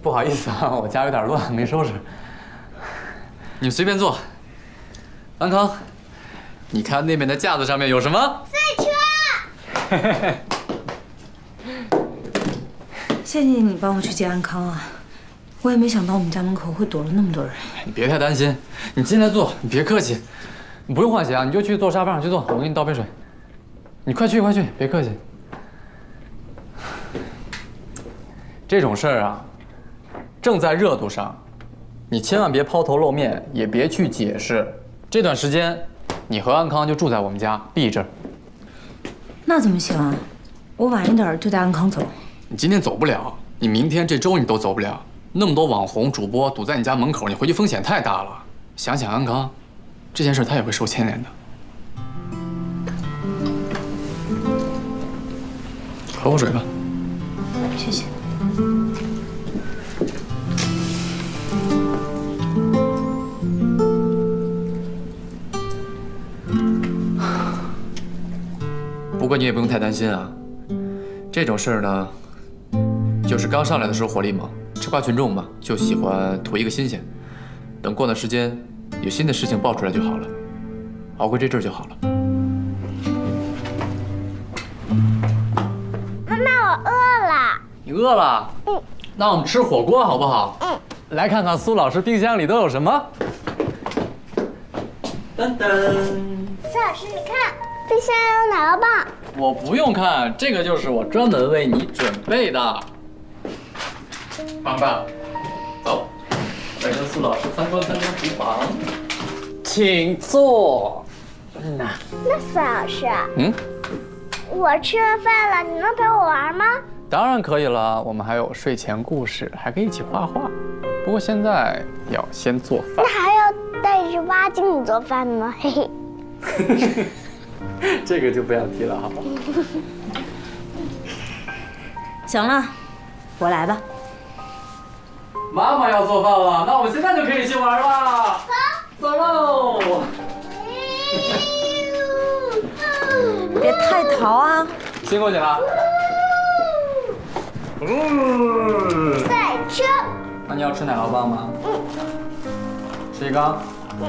不好意思啊，我家有点乱，没收拾。你们随便坐。安康，你看那边的架子上面有什么？ 赛车。 谢谢你帮我去接安康啊，我也没想到我们家门口会躲了那么多人。 你别太担心，你进来坐，你别客气。你不用换鞋啊，你就去坐沙发上去坐，我给你倒杯水。你快去快去，别客气。这种事儿啊，正在热度上，你千万别抛头露面，也别去解释。这段时间，你和安康就住在我们家，避着。 那怎么行啊？我晚一点就带安康走。 你今天走不了，你明天这周你都走不了。那么多网红主播堵在你家门口，你回去风险太大了。想想安康，这件事他也会受牵连的。喝口水吧。 谢谢。 不过你也不用太担心啊，这种事儿呢，就是刚上来的时候火力猛，吃瓜群众嘛，就喜欢图一个新鲜。等过段时间，有新的事情爆出来就好了，熬过这阵儿就好了。 妈妈，我饿了。 你饿了？嗯。那我们吃火锅好不好？嗯。来看看苏老师冰箱里都有什么。噔噔。 苏老师，你看，冰箱有奶酪棒。 我不用看，这个就是我专门为你准备的。棒棒，走，再跟苏老师参观厨房，请坐。 那苏老师，我吃了饭了，你能陪我玩吗？ 当然可以了，我们还有睡前故事，还可以一起画画。不过现在要先做饭。 那还要带一只蛙经理做饭呢，嘿嘿。 这个就不要提了，好吧？ 行了，我来吧。 妈妈要做饭了，那我们现在就可以一起玩了。走喽！ 别太淘啊！ 辛苦你了。 赛车。 那你要吃奶酪棒吗？吃一个。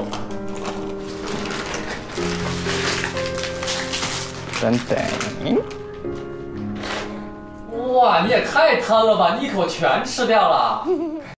等等。哇，你也太贪了吧！你一口全吃掉了。